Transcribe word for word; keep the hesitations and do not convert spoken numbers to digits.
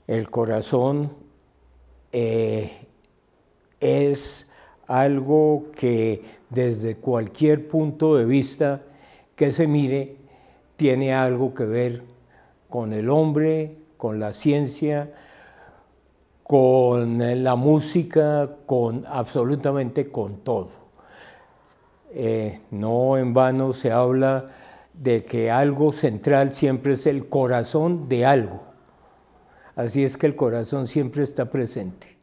El corazón eh, es algo que desde cualquier punto de vista que se mire tiene algo que ver con el hombre, con la ciencia, con la música, con absolutamente con todo. Eh, no en vano se habla de que algo central siempre es el corazón de algo. Así es que el corazón siempre está presente.